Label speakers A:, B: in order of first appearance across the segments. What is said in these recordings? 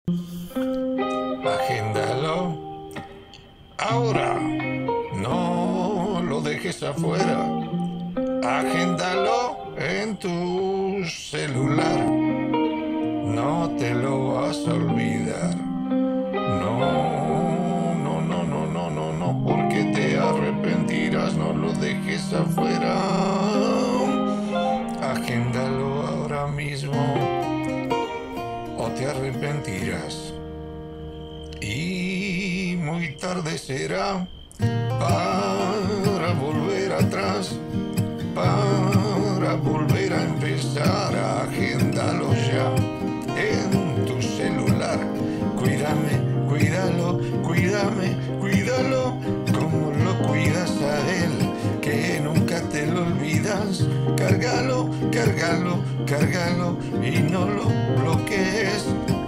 A: Agéndalo ahora, no lo dejes afuera. Agéndalo en tu celular, no te lo vas a olvidar. No, no, no, no, no, no, no, porque te arrepentirás, no lo dejes afuera. Agéndalo ahora mismo o te arrepentirás. Y muy tarde será para volver atrás, para volver a empezar. Agéndalo ya en tu celular. Cuídame, cuídalo, cuídame, cuídalo como lo cuidas a él, que nunca te lo olvidas. Cárgalo, cárgalo, cárgalo y no lo bloquees.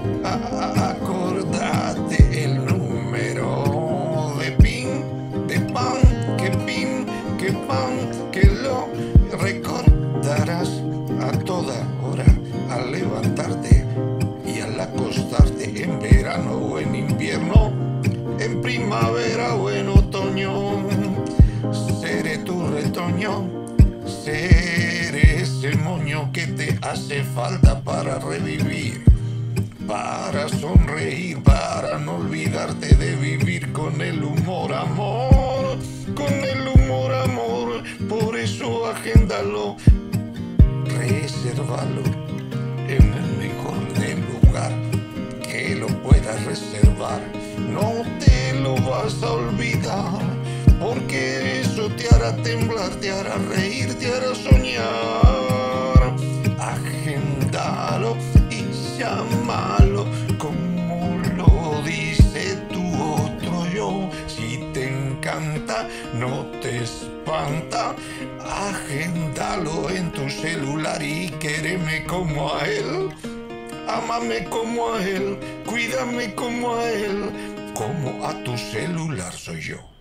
A: Acordate el número de PIN, de PIN, que PAN, que lo recordarás a toda hora al levantarte y al acostarte, en verano o en invierno, en primavera o en otoño. Seré tu retoño, seré ese moño que te hace falta para revivir, para sonreír, para no olvidarte de vivir con el humor, amor, con el humor, amor. Por eso agéndalo, resérvalo en el mejor lugar que lo puedas reservar. No te lo vas a olvidar, porque eso te hará temblar, te hará reír, te hará soñar. Agéndalo y llámalo como lo dice tu otro yo. Si te encanta, no te espanta, agéndalo en tu celular y quéreme como a él. Ámame como a él, cuídame como a él, como a tu celular soy yo.